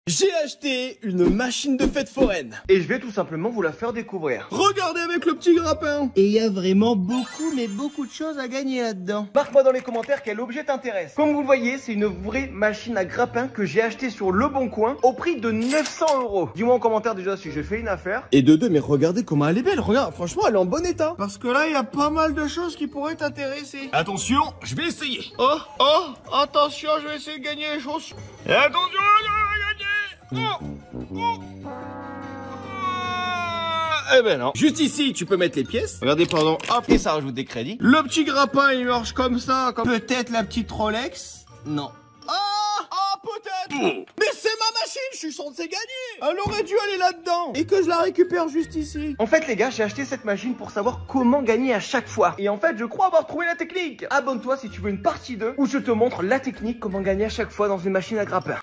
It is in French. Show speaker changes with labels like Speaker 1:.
Speaker 1: J'ai acheté une machine de fête foraine.
Speaker 2: Et je vais tout simplement vous la faire découvrir.
Speaker 1: Regardez avec le petit grappin.
Speaker 3: Et il y a vraiment beaucoup, mais beaucoup de choses à gagner là-dedans.
Speaker 2: Marque-moi dans les commentaires quel objet t'intéresse. Comme vous le voyez, c'est une vraie machine à grappin que j'ai achetée sur Le Bon Coin au prix de 900 €. Dis-moi en commentaire déjà si j'ai fait une affaire.
Speaker 1: Et de deux, mais regardez comment elle est belle. Regarde, franchement, elle est en bon état.
Speaker 3: Parce que là, il y a pas mal de choses qui pourraient t'intéresser.
Speaker 1: Attention, je vais essayer.
Speaker 3: Oh, attention, je vais essayer de gagner les choses.
Speaker 1: Et attention, je vais gagner. Eh ben non. Juste ici, tu peux mettre les pièces. Regardez, pardon, hop, et ça rajoute des crédits.
Speaker 3: Le petit grappin, il marche comme ça. Comme peut-être la petite Rolex. Non.
Speaker 1: Peut-être. Mais c'est ma machine, je suis censé gagner. Elle aurait dû aller là-dedans. Et que je la récupère juste ici.
Speaker 2: En fait les gars, j'ai acheté cette machine pour savoir comment gagner à chaque fois. Et en fait, je crois avoir trouvé la technique. Abonne-toi si tu veux une partie 2 où je te montre la technique comment gagner à chaque fois dans une machine à grappin.